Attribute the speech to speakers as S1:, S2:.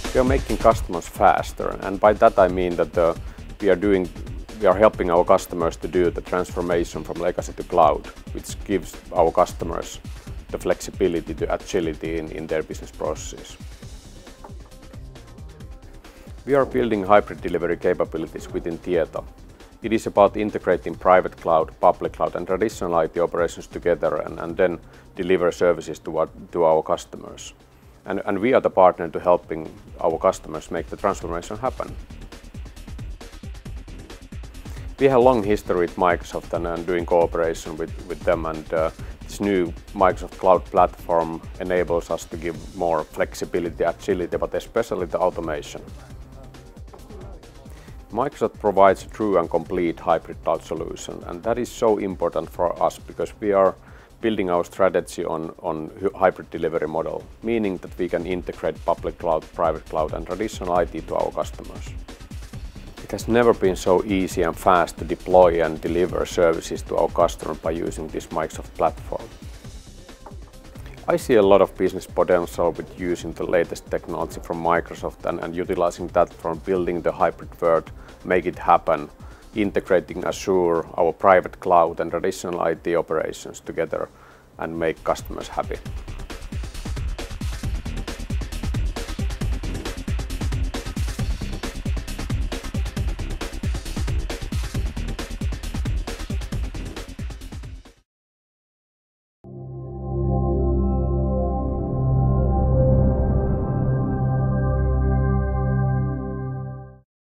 S1: We are making customers faster, and by that I mean that we are helping our customers to do the transformation from legacy to cloud, which gives our customers the flexibility, the agility in their business processes. We are building hybrid delivery capabilities within Tieto. It is about integrating private cloud, public cloud and traditional IT operations together and then deliver services to our customers. And we are the partner to helping our customers make the transformation happen. We have a long history with Microsoft and doing cooperation with them, and this new Microsoft Cloud Platform enables us to give more flexibility, agility, but especially the automation. Microsoft provides a true and complete hybrid cloud solution, and that is so important for us because we are building our strategy on hybrid delivery model, meaning that we can integrate public cloud, private cloud and traditional IT to our customers. It has never been so easy and fast to deploy and deliver services to our customers by using this Microsoft platform. I see a lot of business potential with using the latest technology from Microsoft and utilizing that for building the hybrid world, make it happen, integrating Azure, our private cloud and traditional IT operations together and make customers happy.